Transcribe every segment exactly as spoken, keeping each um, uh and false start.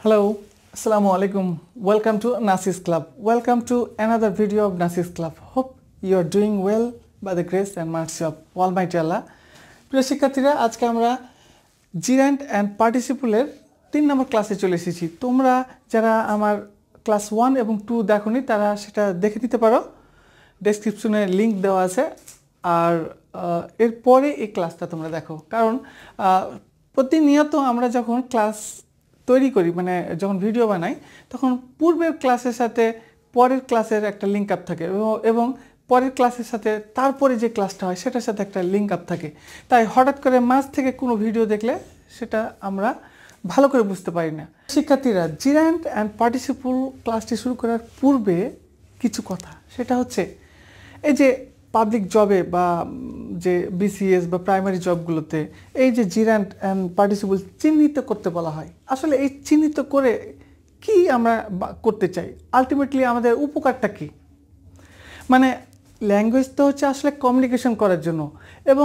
Hello, Assalamu alaikum. Welcome to Nasirs Club. Welcome to another video of Nasirs Club. Hope you are doing well by the grace and mercy of Almighty Allah. প্রিয় শিক্ষার্থীরা, আজকে আমরা gerund and participle এর তিন নম্বর ক্লাসে চলে এসেছি। তোমরা যারা আমার ক্লাস ওয়ান এবং টু দেখোনি তারা সেটা দেখে নিতে পারো, ডেসক্রিপশনে লিংক দেওয়া আছে। আর এরপরে এই ক্লাসটা তোমরা দেখো, কারণ প্রতিনিয়ত আমরা যখন ক্লাস তৈরি করি, মানে যখন ভিডিও বানাই, তখন পূর্বের ক্লাসের সাথে পরের ক্লাসের একটা লিঙ্ক আপ থাকে এবং পরের ক্লাসের সাথে তারপরে যে ক্লাসটা হয় সেটার সাথে একটা লিঙ্ক আপ থাকে। তাই হঠাৎ করে মাঝ থেকে কোনো ভিডিও দেখলে সেটা আমরা ভালো করে বুঝতে পারি না। শিক্ষার্থীরা, gerund and participle ক্লাসটি শুরু করার পূর্বে কিছু কথা, সেটা হচ্ছে এই যে পাবলিক জবে বা যে বিসিএস বা প্রাইমারি জবগুলোতে এই যে gerund and participle চিহ্নিত করতে বলা হয়, আসলে এই চিহ্নিত করে কি আমরা করতে চাই, আলটিমেটলি আমাদের উপকারটা কি? মানে ল্যাঙ্গুয়েজ তো হচ্ছে আসলে কমিউনিকেশন করার জন্য এবং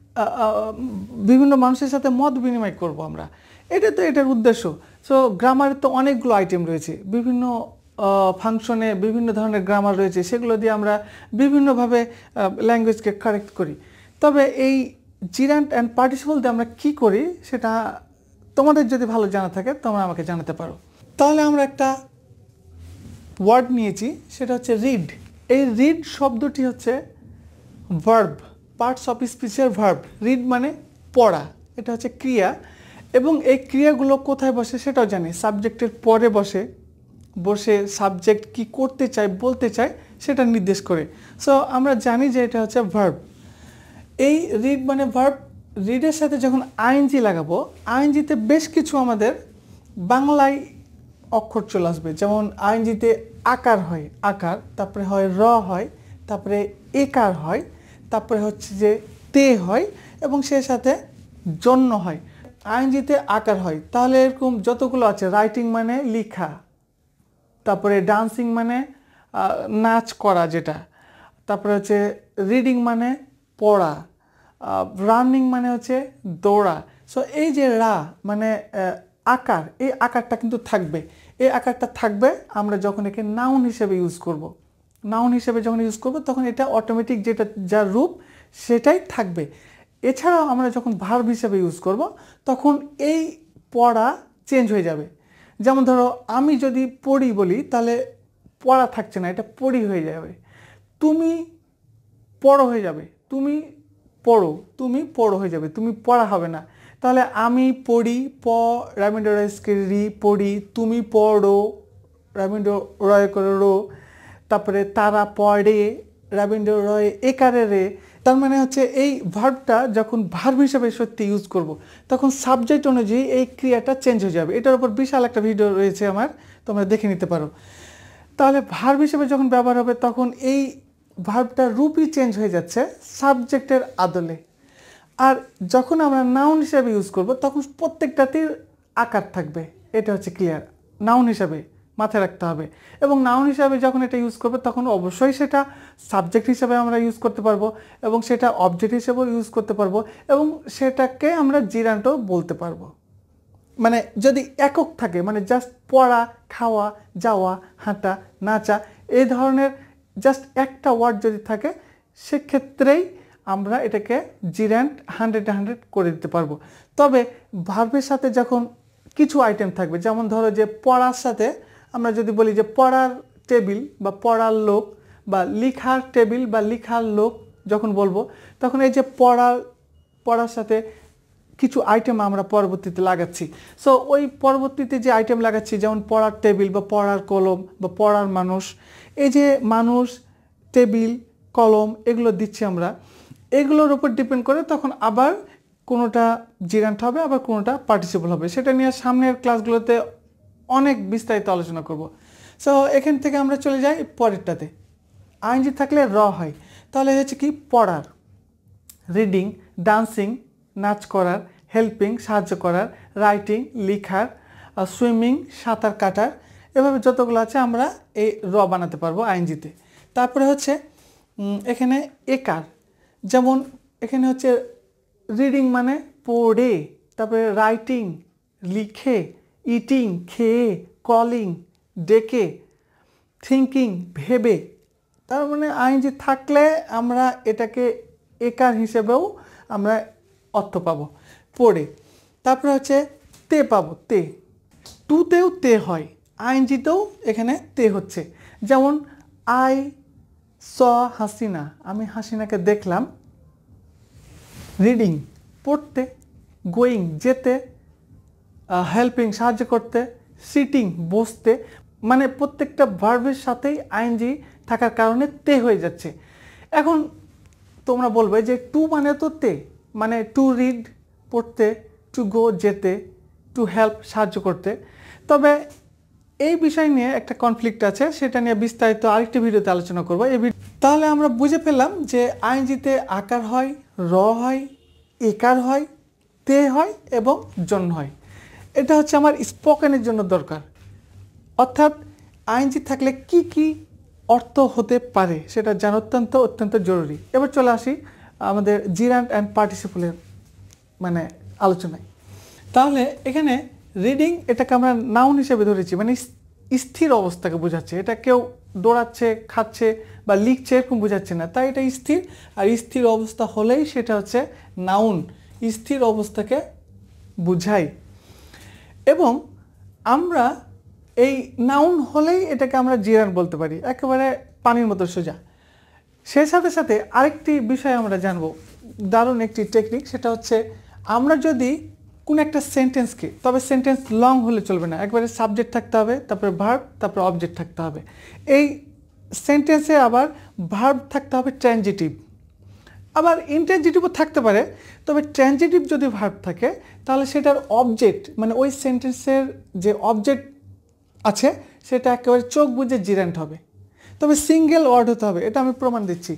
বিভিন্ন মানুষের সাথে মত বিনিময় করব আমরা, এটা তো এটার উদ্দেশ্য। সো গ্রামারের তো অনেকগুলো আইটেম রয়েছে, বিভিন্ন ফাংশনে বিভিন্ন ধরনের গ্রামার রয়েছে, সেগুলো দিয়ে আমরা বিভিন্নভাবে ল্যাঙ্গুয়েজকে কারেক্ট করি। তবে এই gerund and participle দিয়ে আমরা কি করি সেটা তোমাদের যদি ভালো জানা থাকে তোমরা আমাকে জানাতে পারো। তাহলে আমরা একটা ওয়ার্ড নিয়েছি, সেটা হচ্ছে রিড। এই রিড শব্দটি হচ্ছে ভার্ব, পার্টস অফ স্পিচের ভার্ব। রিড মানে পড়া, এটা হচ্ছে ক্রিয়া, এবং এই ক্রিয়াগুলো কোথায় বসে সেটাও জানি, সাবজেক্টের পরে বসে বসে সাবজেক্ট কি করতে চায় বলতে চায় সেটা নির্দেশ করে। সো আমরা জানি যে এটা হচ্ছে ভার্ব। এই রিড মানে ভার্ব, রিডের সাথে যখন আইএনজি লাগাবো, আইএনজিতে বেশ কিছু আমাদের বাংলায় অক্ষর চলে আসবে। যেমন আইএনজিতে আকার হয়, আকার, তারপরে হয় র হয়, তারপরে একার হয়, তারপরে হচ্ছে যে তে হয়, এবং সে সাথে জন্য হয়। আইএনজিতে আকার হয়, তাহলে এরকম যতগুলো আছে, রাইটিং মানে লেখা, তারপরে ডান্সিং মানে নাচ করা যেটা, তারপরে হচ্ছে রিডিং মানে পড়া, রানিং মানে হচ্ছে দৌড়া। সো এই যে রা মানে আকার, এই আকারটা কিন্তু থাকবে। এই আকারটা থাকবে আমরা যখন একে নাউন হিসেবে ইউজ করব। নাউন হিসেবে যখন ইউজ করব তখন এটা অটোমেটিক যেটা যার রূপ সেটাই থাকবে। এছাড়াও আমরা যখন ভার্ব হিসেবে ইউজ করব তখন এই পড়া চেঞ্জ হয়ে যাবে। যেমন ধরো আমি যদি পড়ি বলি, তাহলে পড়া থাকছে না, এটা পড়ি হয়ে যাবে। তুমি পড়ো হয়ে যাবে, তুমি পড়ো, তুমি পড়ো হয়ে যাবে, তুমি পড়া হবে না। তাহলে আমি পড়ি, প রামিন্ডো রি পড়ি, তুমি পড়ো রামিন্ডো রয় করে রো, তারপরে তারা পড়ে রাবিন্ডো রয় একারে রে। তার মানে হচ্ছে এই ভার্বটা যখন ভার্ব হিসাবে সত্যি ইউজ করব, তখন সাবজেক্ট অনুযায়ী এই ক্রিয়াটা চেঞ্জ হয়ে যাবে। এটার উপর বিশাল একটা ভিডিও রয়েছে আমার, তোমরা দেখে নিতে পারো। তাহলে ভার্ব হিসেবে যখন ব্যবহার হবে তখন এই ভার্বটার রূপই চেঞ্জ হয়ে যাচ্ছে সাবজেক্টের আদলে। আর যখন আমরা নাউন হিসাবে ইউজ করব তখন প্রত্যেকটাতেই আকার থাকবে, এটা হচ্ছে ক্লিয়ার। নাউন হিসাবে মাথায় রাখতে হবে। এবং নাউন হিসাবে যখন এটা ইউজ করবে তখন অবশ্যই সেটা সাবজেক্ট হিসাবে আমরা ইউজ করতে পারবো, এবং সেটা অবজেক্ট হিসেবেও ইউজ করতে পারবো, এবং সেটাকে আমরা জিরান্ডও বলতে পারবো। মানে যদি একক থাকে, মানে জাস্ট পড়া, খাওয়া, যাওয়া, হাঁটা, নাচা, এই ধরনের জাস্ট একটা ওয়ার্ড যদি থাকে, সেক্ষেত্রেই আমরা এটাকে জিরান্ড হান্ড্রেড হান্ড্রেড করে দিতে পারবো। তবে ভার্বের সাথে যখন কিছু আইটেম থাকবে, যেমন ধরো যে পড়ার সাথে আমরা যদি বলি যে পড়ার টেবিল বা পড়ার লোক, বা লিখার টেবিল বা লিখার লোক যখন বলবো, তখন এই যে পড়ার পড়ার সাথে কিছু আইটেম আমরা পরবর্তীতে লাগাচ্ছি। সো ওই পরবর্তীতে যে আইটেম লাগাচ্ছি, যেমন পড়ার টেবিল বা পড়ার কলম বা পড়ার মানুষ, এই যে মানুষ, টেবিল, কলম এগুলো দিচ্ছি আমরা, এগুলোর উপর ডিপেন্ড করে তখন আবার কোনোটা জিরান্ড হবে, আবার কোনোটা পার্টিসিপল হবে। সেটা নিয়ে সামনের ক্লাসগুলোতে অনেক বিস্তারিত আলোচনা করব। সো এখান থেকে আমরা চলে যাই পরেরটাতে। আইএনজি থাকলে র হয়, তাহলে হচ্ছে কি পড়ার, রিডিং, ডান্সিং নাচ করার, হেল্পিং সাহায্য করার, রাইটিং লেখার, সুইমিং সাঁতার কাটার, এভাবে যতগুলো আছে আমরা এই র বানাতে পারবো আইএনজিতে। তারপরে হচ্ছে এখানে একার, যেমন এখানে হচ্ছে রিডিং মানে পড়ে, তারপরে রাইটিং লিখে, ইটিং খেয়ে, কলিং ডেকে, থিঙ্কিং ভেবে। তার মানে আইএনজি থাকলে আমরা এটাকে একার হিসেবেও আমরা অর্থ পাবো পড়ে। তারপরে হচ্ছে তে পাবো, তে টুতেও তে হয়, আইএনজিতেও এখানে তে হচ্ছে। যেমন আই স হাসিনা, আমি হাসিনাকে দেখলাম। রিডিং পড়তে, গোয়িং যেতে, হেল্পিং সাহায্য করতে, সিটিং বসতে, মানে প্রত্যেকটা ভার্বের সাথেই আইএনজি থাকার কারণে তে হয়ে যাচ্ছে। এখন তোমরা বলবে যে টু মানে তো তে, মানে টু রিড পড়তে, টু গো যেতে, টু হেল্প সাহায্য করতে। তবে এই বিষয় নিয়ে একটা কনফ্লিক্ট আছে, সেটা নিয়ে বিস্তারিত আরেকটি ভিডিওতে আলোচনা করবো। এই তাহলে আমরা বুঝে পেলাম যে আইএনজিতে আকার হয়, র হয়, একার হয়, তে হয় এবং জন হয়। এটা হচ্ছে আমার স্পোকেনের জন্য দরকার। অর্থাৎ আইএনজি থাকলে কি কি অর্থ হতে পারে সেটা জানা অত্যন্ত অত্যন্ত জরুরি। এবার চলে আসি আমাদের জিরান্ড অ্যান্ড পার্টিসিপলের মানে আলোচনায়। তাহলে এখানে রিডিং এটাকে আমরা নাউন হিসেবে ধরেছি, মানে স্থির অবস্থাকে বোঝাচ্ছে। এটা কেউ দৌড়াচ্ছে, খাচ্ছে বা লিখছে এরকম বোঝাচ্ছে না, তাই এটা স্থির। আর স্থির অবস্থা হলেই সেটা হচ্ছে নাউন, স্থির অবস্থাকে বুঝায়। এবং আমরা এই নাউন হলেই এটাকে আমরা জিরান বলতে পারি, একেবারে পানির মতো সোজা। সেই সাথে সাথে আরেকটি বিষয় আমরা জানবো, দারুণ একটি টেকনিক, সেটা হচ্ছে আমরা যদি কোন একটা সেন্টেন্সকে, তবে সেন্টেন্স লং হলে চলবে না, একবারে সাবজেক্ট থাকতে হবে, তারপরে ভার্ব, তারপরে অবজেক্ট থাকতে হবে। এই সেন্টেন্সে আবার ভার্ব থাকতে হবে ট্রানজিটিভ, আবার ইন্ট্রানজিটিভও থাকতে পারে। তবে ট্রানজিটিভ যদি ভার্ব থাকে তাহলে সেটার অবজেক্ট, মানে ওই সেন্টেন্সের যে অবজেক্ট আছে সেটা একেবারে চোখ বুঝে জিরান্ট হবে। তবে সিঙ্গেল ওয়ার্ড হতে হবে, এটা আমি প্রমাণ দিচ্ছি।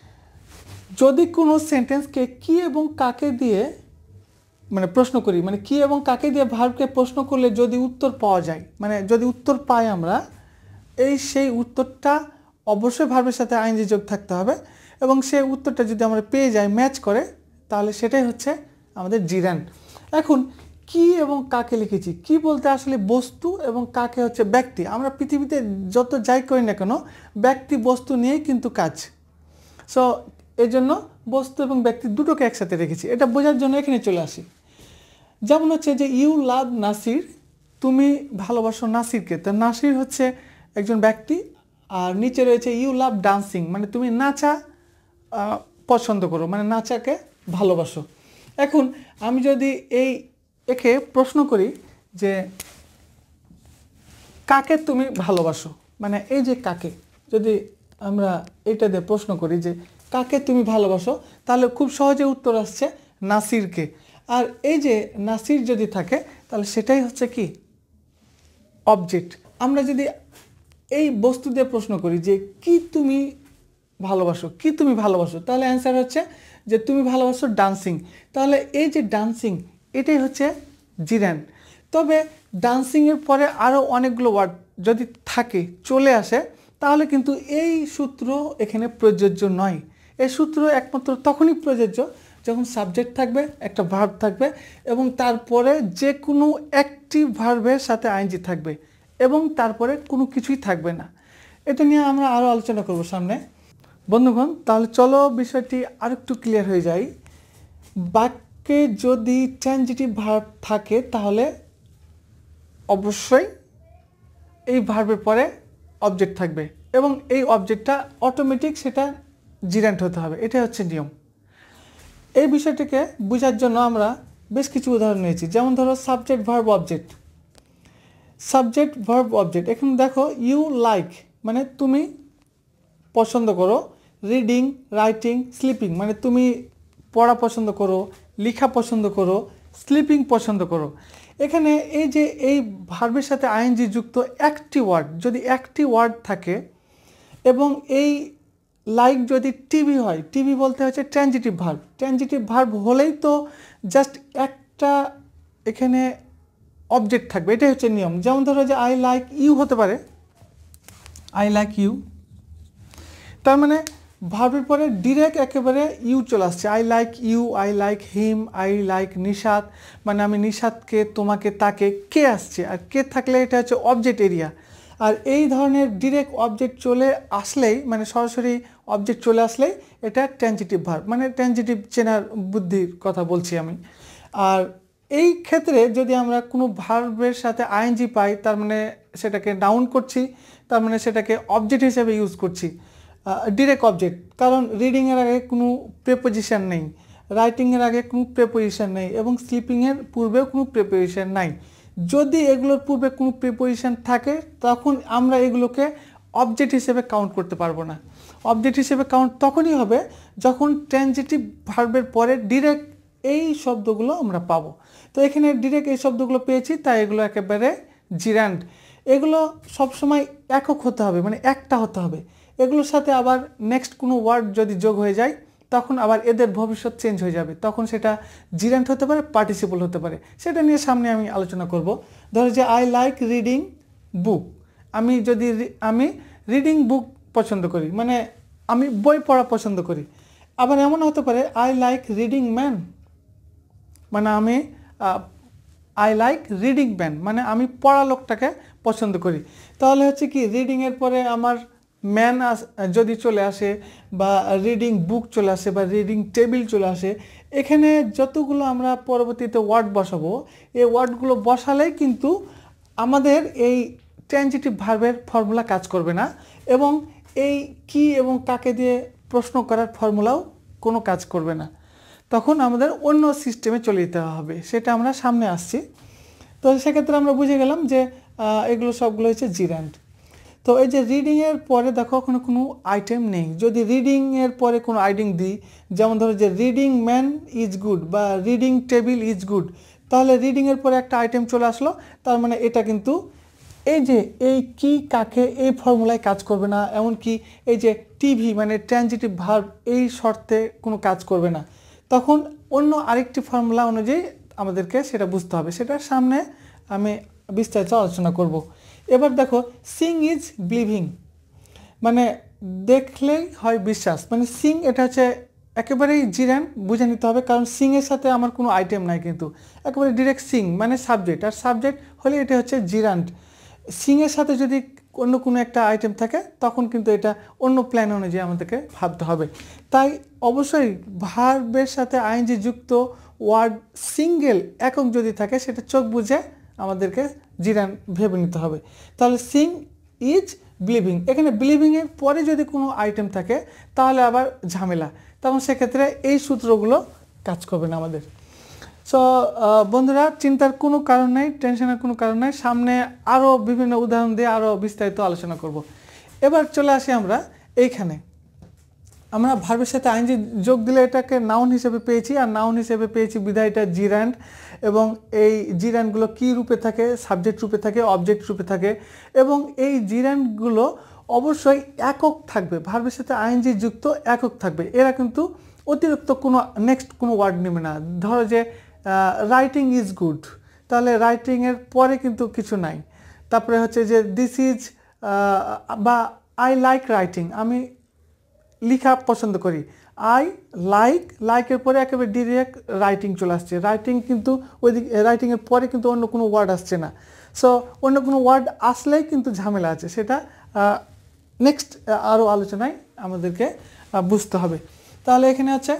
যদি কোনো সেন্টেন্সকে কি এবং কাকে দিয়ে মানে প্রশ্ন করি, মানে কি এবং কাকে দিয়ে ভার্বকে প্রশ্ন করলে যদি উত্তর পাওয়া যায়, মানে যদি উত্তর পাই আমরা, এই সেই উত্তরটা অবশ্যই ভার্বের সাথে আইএনজি যোগ থাকতে হবে। এবং সেই উত্তরটা যদি আমরা পেয়ে যাই, ম্যাচ করে, তাহলে সেটাই হচ্ছে আমাদের জিরান্ড। এখন কি এবং কাকে লিখেছি, কি বলতে আসলে বস্তু এবং কাকে হচ্ছে ব্যক্তি। আমরা পৃথিবীতে যত যাই করি না কেন ব্যক্তি বস্তু নিয়েই কিন্তু কাজ। সো এই জন্য বস্তু এবং ব্যক্তি দুটোকে একসাথে রেখেছি। এটা বোঝার জন্য এখানে চলে আসি। যেমন হচ্ছে যে ইউ লাভ নাসির, তুমি ভালোবাসো নাসিরকে। তো নাসির হচ্ছে একজন ব্যক্তি, আর নিচে রয়েছে ইউ লাভ ডান্সিং, মানে তুমি নাচা পছন্দ করো, মানে নাচাকে ভালোবাসো। এখন আমি যদি এই একে প্রশ্ন করি যে কাকে তুমি ভালোবাসো, মানে এই যে কাকে, যদি আমরা এটা দিয়ে প্রশ্ন করি যে কাকে তুমি ভালোবাসো, তাহলে খুব সহজে উত্তর আসছে নাসিরকে। আর এই যে নাসির যদি থাকে তাহলে সেটাই হচ্ছে কি অবজেক্ট। আমরা যদি এই বস্তু দিয়ে প্রশ্ন করি যে কি তুমি ভালোবাসো, কি তুমি ভালোবাসো, তাহলে অ্যান্সার হচ্ছে যে তুমি ভালোবাসো ডান্সিং। তাহলে এই যে ডান্সিং, এটাই হচ্ছে জিরান্ড। তবে ডান্সিংয়ের পরে আরও অনেকগুলো ওয়ার্ড যদি থাকে, চলে আসে, তাহলে কিন্তু এই সূত্র এখানে প্রযোজ্য নয়। এই সূত্র একমাত্র তখনই প্রযোজ্য যখন সাবজেক্ট থাকবে, একটা ভার্ব থাকবে, এবং তারপরে যে কোনো একটি ভার্বের সাথে আইএনজি থাকবে, এবং তারপরে কোনো কিছুই থাকবে না। এটা নিয়ে আমরা আরও আলোচনা করব সামনে। বন্ধুগণ, তাহলে চলো বিষয়টি আরেকটু ক্লিয়ার হয়ে যায়। বাক্যে যদি ট্রানজিটিভ ভার্ব থাকে তাহলে অবশ্যই এই ভার্বের পরে অবজেক্ট থাকবে, এবং এই অবজেক্টটা অটোমেটিক সেটা জিরান্ট হতে হবে। এটাই হচ্ছে নিয়ম। এই বিষয়টিকে বোঝার জন্য আমরা বেশ কিছু উদাহরণ নিয়েছি। যেমন ধরো subject verb object, subject verb object. এখন দেখো ইউ লাইক মানে তুমি পছন্দ করো, রিডিং, রাইটিং, স্লিপিং মানে তুমি পড়া পছন্দ করো, লেখা পছন্দ করো, স্লিপিং পছন্দ করো। এখানে এই যে এই ভার্বের সাথে আইএনজি যুক্ত একটি ওয়ার্ড, যদি একটি ওয়ার্ড থাকে, এবং এই লাইক যদি টিভি হয়, টিভি বলতে হচ্ছে ট্রানজিটিভ ভার্ব। ট্রানজিটিভ ভার্ব হলেই তো জাস্ট একটা এখানে অবজেক্ট থাকবে, এটাই হচ্ছে নিয়ম। যেমন ধরো যে আই লাইক ইউ হতে পারে, আই লাইক ইউ, তার মানে ভার্বের পরে ডিরেক্ট একেবারে ইউ চলে আসছে। I like you, I like him, I like Nishat, মানে আমি নিশাতকে, তোমাকে, তাকে, কে আসছে। আর কে থাকলে এটা হচ্ছে অবজেক্ট এরিয়া। আর এই ধরনের ডিরেক্ট অবজেক্ট চলে আসলেই, মানে সরাসরি অবজেক্ট চলে আসলেই এটা ট্রানজিটিভ ভার্ব, মানে ট্রানজিটিভ চেনার বুদ্ধির কথা বলছি আমি। আর এই ক্ষেত্রে যদি আমরা কোনো ভার্বের সাথে আইএনজি পাই, তার মানে সেটাকে নাউন করছি, তার মানে সেটাকে অবজেক্ট হিসেবে ইউজ করছি, ডিরেক্ট অবজেক্ট। কারণ রিডিংয়ের আগে কোনো প্রেপোজিশন নেই, রাইটিংয়ের আগে কোনো প্রেপোজিশন নেই, এবং স্লিপিংয়ের পূর্বেও কোনো প্রেপোজিশন নাই। যদি এগুলোর পূর্বে কোনো প্রিপোজিশন থাকে তখন আমরা এগুলোকে অবজেক্ট হিসেবে কাউন্ট করতে পারবো না। অবজেক্ট হিসেবে কাউন্ট তখনই হবে যখন ট্রানজিটিভ ভার্বের পরে ডিরেক্ট এই শব্দগুলো আমরা পাবো। তো এখানে ডিরেক্ট এই শব্দগুলো পেয়েছি, তাই এগুলো একেবারে জিরান্ড। এগুলো সবসময় একক হতে হবে, মানে একটা হতে হবে। এগুলোর সাথে আবার নেক্সট কোনো ওয়ার্ড যদি যোগ হয়ে যায় তখন আবার এদের ভবিষ্যৎ চেঞ্জ হয়ে যাবে, তখন সেটা জিরান্ট হতে পারে, পার্টিসিপল হতে পারে। সেটা নিয়ে সামনে আমি আলোচনা করব। ধরো যে আই লাইক রিডিং বুক, আমি যদি আমি রিডিং বুক পছন্দ করি, মানে আমি বই পড়া পছন্দ করি। আবার এমন হতে পারে আই লাইক রিডিং ম্যান, মানে আমি আই লাইক রিডিং ম্যান, মানে আমি পড়া লোকটাকে পছন্দ করি। তাহলে হচ্ছে কি, রিডিংয়ের পরে আমার ম্যান যদি চলে আসে, বা রিডিং বুক চলে আসে, বা রিডিং টেবিল চলে আসে, এখানে যতগুলো আমরা পরবর্তীতে ওয়ার্ড বসাবো, এই ওয়ার্ডগুলো বসালেই কিন্তু আমাদের এই ট্রানজিটিভ ভার্বের ফর্মুলা কাজ করবে না, এবং এই কি এবং কাকে দিয়ে প্রশ্ন করার ফর্মুলাও কোনো কাজ করবে না। তখন আমাদের অন্য সিস্টেমে চলে যেতে হবে, সেটা আমরা সামনে আসছি। তো সেক্ষেত্রে আমরা বুঝে গেলাম যে এগুলো সবগুলো হচ্ছে জিরান্ড। তো এই যে রিডিংয়ের পরে দেখো ওখানে কোনো আইটেম নেই। যদি রিডিংয়ের পরে কোনো আইডিং দিই, যেমন ধরো যে রিডিং ম্যান ইজ গুড বা রিডিং টেবিল ইজ গুড, তাহলে রিডিংয়ের পরে একটা আইটেম চলে আসলো, তার মানে এটা কিন্তু এই যে এই কি কাকে এই ফর্মুলায় কাজ করবে না। এমনকি এই যে টিভি মানে ট্রানজিটিভ ভার্ব এই শর্তে কোনো কাজ করবে না। তখন অন্য আরেকটি ফর্মুলা অনুযায়ী আমাদেরকে সেটা বুঝতে হবে, সেটা সামনে আমি বিস্তারিত আলোচনা করব। এবার দেখো সিং ইজ বিলিভিং, মানে দেখলেই হয় বিশ্বাস, মানে সিং এটা হচ্ছে একেবারেই জিরান বুঝে নিতে হবে, কারণ সিংয়ের সাথে আমার কোনো আইটেম নাই, কিন্তু একেবারে ডিরেক্ট সিং মানে সাবজেক্ট, আর সাবজেক্ট হলে এটা হচ্ছে জিরান্ড। সিংয়ের সাথে যদি অন্য কোনো একটা আইটেম থাকে তখন কিন্তু এটা অন্য প্ল্যান অনুযায়ী আমাদেরকে ভাবতে হবে। তাই অবশ্যই ভার্বের সাথে আইএনজি যুক্ত ওয়ার্ড সিঙ্গেল একক যদি থাকে সেটা চোখ বুঝে আমাদেরকে জিরান ভেবে নিতে হবে। তাহলে সিং ইজ বিলিভিং, এখানে বিলিভিংয়ের পরে যদি কোনো আইটেম থাকে তাহলে আবার ঝামেলা, তখন সেক্ষেত্রে এই সূত্রগুলো কাজ করবে না আমাদের। সো বন্ধুরা, চিন্তার কোনো কারণ নেই, টেনশনের কোনো কারণ নেই, সামনে আরও বিভিন্ন উদাহরণ দিয়ে আরও বিস্তারিত আলোচনা করব। এবার চলে আসি আমরা এইখানে, আমরা ভার্বের সাথে আইএনজি যোগ দিলে এটাকে নাউন হিসেবে পেয়েছি, আর নাউন হিসেবে পেয়েছি বিধায় এটা জিরান্ড। এবং এই জিরান্ডগুলো কী রূপে থাকে, সাবজেক্ট রূপে থাকে, অবজেক্ট রূপে থাকে, এবং এই জিরান্ডগুলো অবশ্যই একক থাকবে, ভার্বের সাথে আইএনজি যুক্ত একক থাকবে। এরা কিন্তু অতিরিক্ত কোনো নেক্সট কোনো ওয়ার্ড নেবে না। ধরো যে রাইটিং ইজ গুড, তাহলে রাইটিংয়ের পরে কিন্তু কিছু নাই। তারপরে হচ্ছে যে দিস ইজ বা আই লাইক রাইটিং, আমি লেখা পছন্দ করি। আই লাইক, লাইকের পরে একেবারে ডিরেক্ট রাইটিং চলে আসছে, রাইটিং কিন্তু ওই দিক রাইটিংয়ের পরে কিন্তু অন্য কোনো ওয়ার্ড আসছে না। সো অন্য কোনো ওয়ার্ড আসলেই কিন্তু ঝামেলা আছে, সেটা নেক্সট আরও আলোচনায় আমাদেরকে বুঝতে হবে। তাহলে এখানে হচ্ছে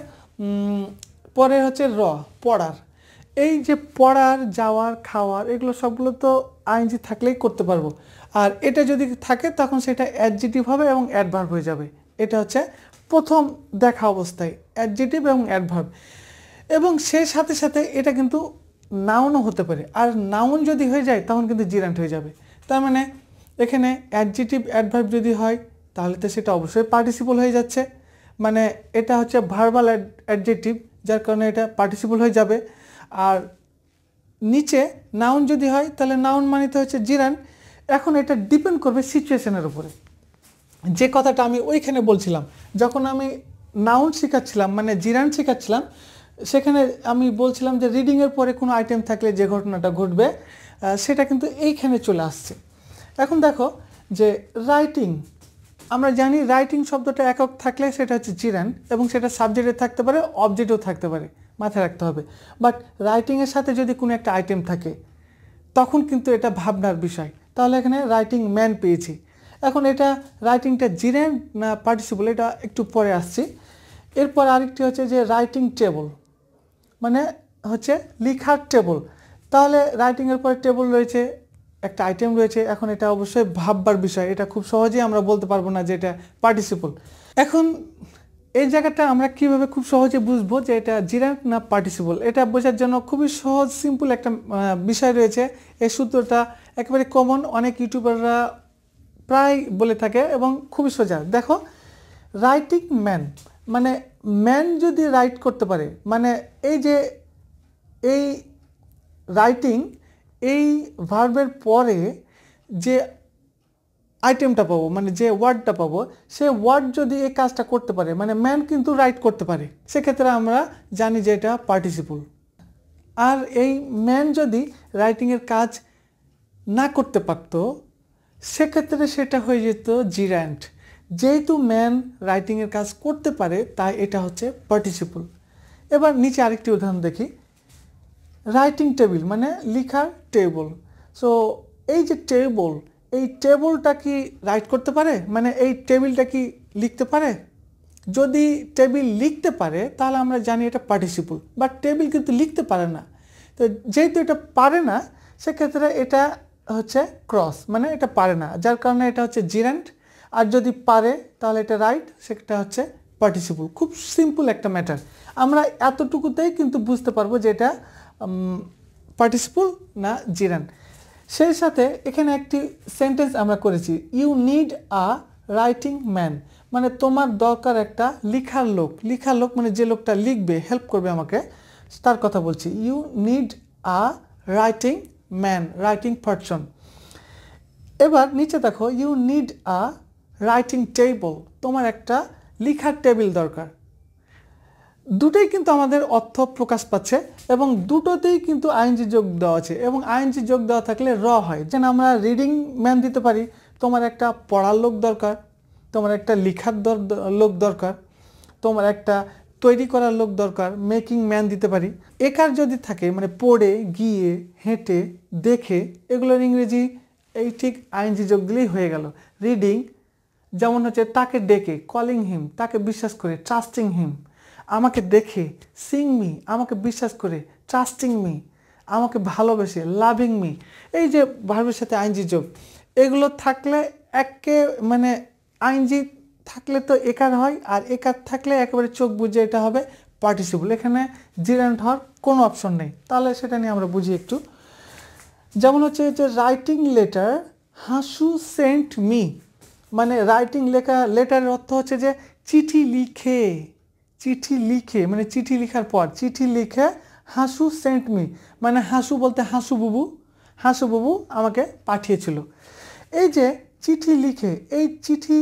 পরে হচ্ছে র, পড়ার। এই যে পড়ার, যাওয়ার, খাওয়ার, এগুলো সবগুলো তো আইএনজি থাকলেই করতে পারবো। আর এটা যদি থাকে তখন সেটা অ্যাডজেটিভ হবে এবং অ্যাডভার্ব হয়ে যাবে। এটা হচ্ছে প্রথম দেখা অবস্থায় অ্যাডজেটিভ এবং অ্যাডভার্ব, এবং সেই সাথে সাথে এটা কিন্তু নাউনও হতে পারে। আর নাউন যদি হয়ে যায় তখন কিন্তু জিরান্ট হয়ে যাবে। তার মানে এখানে অ্যাডজেটিভ অ্যাডভার্ব যদি হয় তাহলে তো সেটা অবশ্যই পার্টিসিপল হয়ে যাচ্ছে, মানে এটা হচ্ছে ভার্বাল অ্যাডজেটিভ, যার কারণে এটা পার্টিসিপল হয়ে যাবে। আর নিচে নাউন যদি হয় তাহলে নাউন মানিতে হচ্ছে জিরান্ট। এখন এটা ডিপেন্ড করবে সিচুয়েশনের উপরে। যে কথাটা আমি ওইখানে বলছিলাম, যখন আমি নাউন শেখাচ্ছিলাম মানে জিরান্ট শেখাচ্ছিলাম, সেখানে আমি বলছিলাম যে রিডিংয়ের পরে কোনো আইটেম থাকলে যে ঘটনাটা ঘটবে সেটা কিন্তু এইখানে চলে আসছে। এখন দেখো যে রাইটিং, আমরা জানি রাইটিং শব্দটা একক থাকলে সেটা হচ্ছে জিরান্ড এবং সেটা সাবজেক্টে থাকতে পারে অবজেক্টেও থাকতে পারে, মাথায় রাখতে হবে। বাট রাইটিংয়ের সাথে যদি কোনো একটা আইটেম থাকে তখন কিন্তু এটা ভাবনার বিষয়। তাহলে এখানে রাইটিং ম্যান পেয়েছি। এখন এটা রাইটিংটা জিরান্ড না পার্টিসিপল এটা একটু পরে আসছি। এরপর আরেকটি হচ্ছে যে রাইটিং টেবল, মানে হচ্ছে লিখার টেবল। তাহলে রাইটিংয়ের পরে টেবল রয়েছে, একটা আইটেম রয়েছে। এখন এটা অবশ্যই ভাববার বিষয়, এটা খুব সহজেই আমরা বলতে পারবো না যে এটা পার্টিসিপল। এখন এই জায়গাটা আমরা কিভাবে খুব সহজে বুঝবো যে এটা জিরান্ড না পার্টিসিপল, এটা বোঝার জন্য খুবই সহজ সিম্পল একটা বিষয় রয়েছে। এই সূত্রটা একেবারে কমন, অনেক ইউটিউবাররা প্রায় বলে থাকে এবং খুবই সোজা। দেখো, রাইটিং ম্যান মানে ম্যান যদি রাইট করতে পারে, মানে এই যে এই রাইটিং এই ভার্বের পরে যে আইটেমটা পাবো, মানে যে ওয়ার্ডটা পাবো, সে ওয়ার্ড যদি এই কাজটা করতে পারে, মানে ম্যান কিন্তু রাইট করতে পারে, সেক্ষেত্রে আমরা জানি যে এটা পার্টিসিপল। আর এই ম্যান যদি রাইটিংয়ের কাজ না করতে পারতো সেক্ষেত্রে সেটা হয়ে যেত জিরান্ড। যেহেতু ম্যান রাইটিংয়ের কাজ করতে পারে তাই এটা হচ্ছে পার্টিসিপল। এবার নিচে আরেকটি উদাহরণ দেখি, রাইটিং টেবিল মানে লিখার টেবল। সো এই যে টেবল, এই টেবলটা কি রাইট করতে পারে, মানে এই টেবিলটা কি লিখতে পারে? যদি টেবিল লিখতে পারে তাহলে আমরা জানি এটা পার্টিসিপল, বাট টেবিল কিন্তু লিখতে পারে না। তো যেহেতু এটা পারে না সেক্ষেত্রে এটা হচ্ছে ক্রস, মানে এটা পারে না, যার কারণে এটা হচ্ছে জিরান্ড। আর যদি পারে তাহলে এটা রাইট, সেটা হচ্ছে পার্টিসিপল। খুব সিম্পল একটা ম্যাটার, আমরা এতটুকুতেই কিন্তু বুঝতে পারবো যে এটা পার্টিসিপল না জিরান্ড। সেই সাথে এখানে একটি সেন্টেন্স আমরা করেছি, you need a writing man, মানে তোমার দরকার একটা লিখার লোক। লিখার লোক মানে যে লোকটা লিখবে, হেল্প করবে আমাকে, তার কথা বলছি। You need a writing man, writing person. এবার নিচে দেখো, you need a writing table, তোমার একটা লিখার টেবিল দরকার। দুটোই কিন্তু আমাদের অর্থ প্রকাশ পাচ্ছে এবং দুটোতেই কিন্তু আইএনজি যোগ দেওয়া আছে, এবং আইএনজি যোগ দেওয়া থাকলে র হয়। যেন আমরা রিডিং ম্যান দিতে পারি, তোমার একটা পড়ার লোক দরকার, তোমার একটা লিখার লোক দরকার, তোমার একটা তৈরি করার লোক দরকার, মেকিং ম্যান দিতে পারি। একার যদি থাকে মানে পড়ে, গিয়ে, হেঁটে, দেখে, এগুলোর ইংরেজি এই ঠিক আইএনজি যোগ দিলেই হয়ে গেল। রিডিং যেমন হচ্ছে তাকে ডেকে, কলিং হিম, তাকে বিশ্বাস করে, ট্রাস্টিং হিম। আমাকে দেখে, সিং মি, আমাকে বিশ্বাস করে, ট্রাস্টিং মি, আমাকে ভালোবেসে, লাভিং মি। এই যে ভার্বের সাথে আইএনজি যোগ, এগুলো থাকলে একে মানে আইএনজি থাকলে তো একার হয়, আর একার থাকলে একেবারে চোখ বুঝে এটা হবে পার্টিসিপল। এখানে জিরান্ড হওয়ার কোনো অপশন নেই। তাহলে সেটা নিয়ে আমরা বুঝি একটু। যেমন হচ্ছে যে writing letter Hasu sent me, মানে রাইটিং লেখা, লেটারের অর্থ হচ্ছে যে চিঠি লিখে, চিঠি লিখে মানে চিঠি লিখার পর, চিঠি লিখে হাসু সেন্ট মি, মানে হাসু বলতে হাসু বুবু, হাসু বুবু আমাকে পাঠিয়েছিল। এই যে চিঠি লিখে, এই চিঠি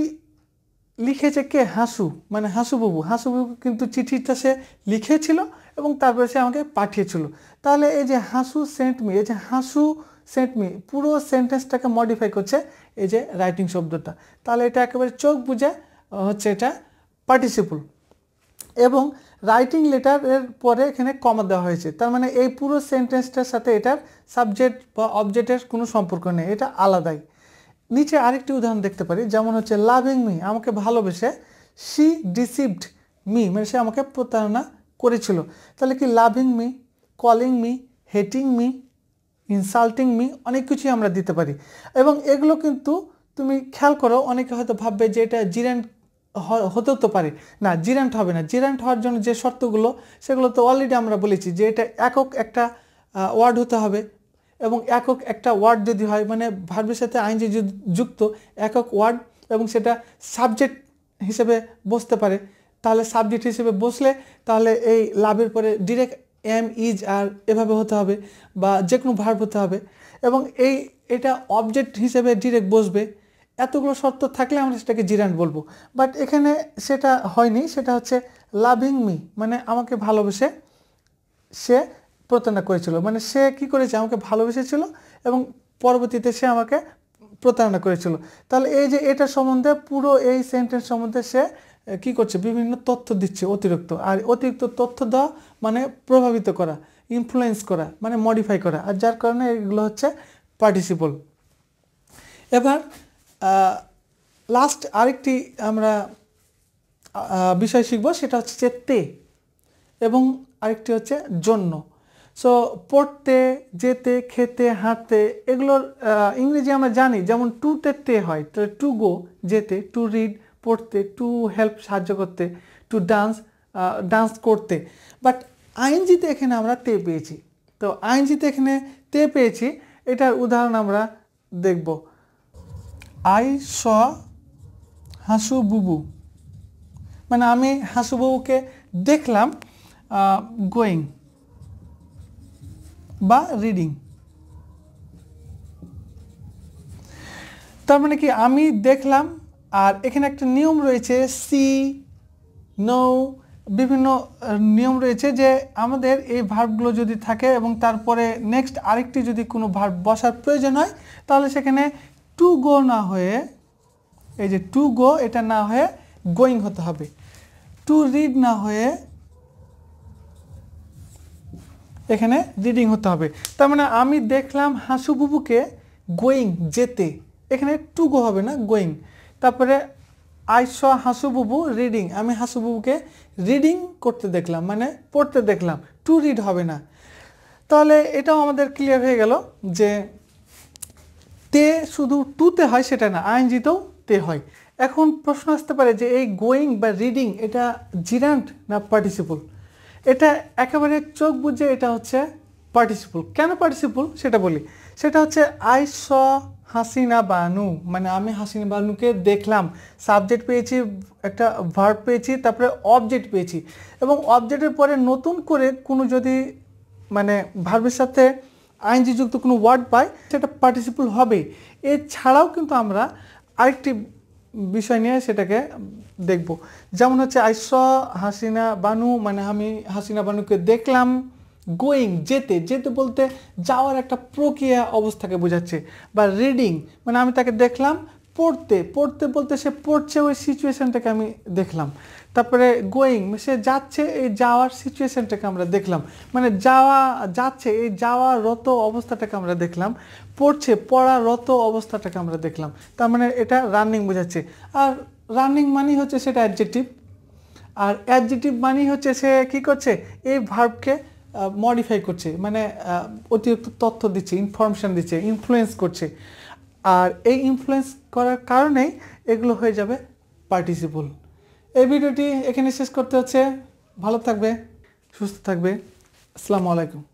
লিখেছে কে? হাসু, মানে হাসু বুবু। হাসু বুবু কিন্তু চিঠিটা সে লিখেছিল এবং তারপরে সে আমাকে পাঠিয়েছিল। তাহলে এই যে হাসু সেন্ট মি, এই যে হাসু সেন্ট মি পুরো সেন্টেন্সটাকে মডিফাই করছে এই যে রাইটিং শব্দটা। তাহলে এটা একেবারে চোখ বুঝে হচ্ছে এটা পার্টিসিপল। এবং রাইটিং লেটারের পরে এখানে কমা দেওয়া হয়েছে, তার মানে এই পুরো সেন্টেন্সটার সাথে এটার সাবজেক্ট বা অবজেক্টের কোনো সম্পর্ক নেই, এটা আলাদাই। নিচে আরেকটি উদাহরণ দেখতে পারি, যেমন হচ্ছে লাভিং মি, আমাকে ভালোবেসে, শি ডিসিভড মি, মানে সে আমাকে প্রতারণা করেছিল। তাহলে কি loving me, calling me, hating me, insulting me, অনেক কিছুই আমরা দিতে পারি। এবং এগুলো কিন্তু তুমি খেয়াল করো, অনেকে হয়তো ভাববে যে এটা জিরান্ড হতেও তো পারে না, জিরান্ড হবে না। জিরান্ড হওয়ার জন্য যে শর্তগুলো সেগুলো তো অলরেডি আমরা বলেছি, যে এটা একক একটা ওয়ার্ড হতে হবে, এবং একক একটা ওয়ার্ড যদি হয় মানে ভার্বের সাথে আইএনজি যুক্ত একক ওয়ার্ড, এবং সেটা সাবজেক্ট হিসেবে বসতে পারে। তাহলে সাবজেক্ট হিসেবে বসলে তাহলে এই লাভের পরে ডিরেক্ট এম, ইজ, আর এভাবে হতে হবে, বা যে কোনো ভার্ব হতে হবে, এবং এই এটা অবজেক্ট হিসেবে ডিরেক্ট বসবে। এতগুলো শর্ত থাকলে আমরা সেটাকে জিরান্ড বলবো। বাট এখানে সেটা হয়নি, সেটা হচ্ছে লাভিং মি, মানে আমাকে ভালোবেসে সে প্রতারণা করেছিল, মানে সে কি করেছে, আমাকে ভালোবেসেছিল এবং পরবর্তীতে সে আমাকে প্রতারণা করেছিল। তাহলে এই যে এটা সম্বন্ধে পুরো এই সেন্টেন্স সম্বন্ধে সে কি করছে, বিভিন্ন তথ্য দিচ্ছে অতিরিক্ত। আর অতিরিক্ত তথ্য দেওয়া মানে প্রভাবিত করা, ইনফ্লুয়েন্স করা, মানে মডিফাই করা, আর যার কারণে এগুলো হচ্ছে পার্টিসিপল। এবার লাস্ট আরেকটি আমরা বিষয় শিখব, সেটা হচ্ছে যে তে, এবং আরেকটি হচ্ছে জন্য। সো পড়তে, যেতে, খেতে, হাঁটতে, এগুলোর ইংরেজি আমরা জানি, যেমন টুতে তে হয়, তো টু গো যেতে, টু রিড পড়তে, টু হেল্প সাহায্য করতে, টু ডান্স ডান্স করতে। বাট আইএনজিতে এখানে আমরা তে পেয়েছি। তো আইএনজিতে এখানে তে পেয়েছি, এটার উদাহরণ আমরা দেখব। আই স হাসু বুবু, মানে আমি হাসু বুবুকে দেখলাম গোয়িং বা রিডিং। তার মানে কি আমি দেখলাম, আর এখানে একটা নিয়ম রয়েছে, সি নো, বিভিন্ন নিয়ম রয়েছে যে আমাদের এই ভার্বগুলো যদি থাকে এবং তারপরে নেক্সট আরেকটি যদি কোনো ভার্ব বসার প্রয়োজন হয়, তাহলে সেখানে টু গো না হয়ে, এই যে টু গো এটা না হয়ে গোয়িং হতে হবে, টু রিড না হয়ে এখানে রিডিং হতে হবে। তার মানে আমি দেখলাম হাসু বুবুকে গোয়িং যেতে, এখানে টু গো হবে না, গোয়িং। তারপরে আই স হাসু বুবু রিডিং, আমি হাসু বুবুকে রিডিং করতে দেখলাম, মানে পড়তে দেখলাম, টু রিড হবে না। তাহলে এটাও আমাদের ক্লিয়ার হয়ে গেল যে তে শুধু টুতে হয় সেটা না, আইএনজিতেও তে হয়। এখন প্রশ্ন আসতে পারে যে এই গোয়িং বা রিডিং এটা জিরান্ট না পার্টিসিপল? এটা একেবারে চোখ বুঝে এটা হচ্ছে পার্টিসিপল। কেন পার্টিসিপল সেটা বলি। সেটা হচ্ছে আই স হাসিনা বানু, মানে আমি হাসিনা বানুকে দেখলাম, সাবজেক্ট পেয়েছি, একটা ভার্ব পেয়েছি, তারপরে অবজেক্ট পেয়েছি, এবং অবজেক্টের পরে নতুন করে কোনো যদি মানে ভার্বের সাথে আইএনজি যুক্ত কোনো ওয়ার্ড পাই, সেটা পার্টিসিপল হবে। এছাড়াও কিন্তু আমরা আরেকটি বিষয় নিয়ে সেটাকে দেখব, যেমন হচ্ছে আই স হাসিনা বানু, মানে আমি হাসিনা বানুকে দেখলাম গোয়িং যেতে, যেতে বলতে যাওয়ার একটা প্রক্রিয়া অবস্থাকে বোঝাচ্ছে। বা রিডিং মানে আমি তাকে দেখলাম পড়তে, পড়তে বলতে সে পড়ছে, ওই সিচুয়েশনটাকে আমি দেখলাম। তারপরে গোয়িং সে যাচ্ছে, এই যাওয়ার সিচুয়েশনটাকে আমরা দেখলাম, মানে যাওয়া যাচ্ছে এই যাওয়ারত অবস্থাটাকে আমরা দেখলাম। পড়ছে পড়ারত অবস্থাটাকে আমরা দেখলাম। তার মানে এটা রানিং বোঝাচ্ছে। আর রানিং মানেই হচ্ছে সেটা অ্যাডজেক্টিভ, আর অ্যাডজেক্টিভ মানেই হচ্ছে সে কী করছে, এই ভার্বকে মডিফাই করছে, মানে অতিরিক্ত তথ্য দিচ্ছে, ইনফরমেশান দিচ্ছে, ইনফ্লুয়েন্স করছে। আর এই ইনফ্লুয়েন্স করার কারণেই এগুলো হয়ে যাবে পার্টিসিপল। এই ভিডিওটি এখানে শেষ করতে হচ্ছে। ভালো থাকবে, সুস্থ থাকবে। আসসালামু আলাইকুম।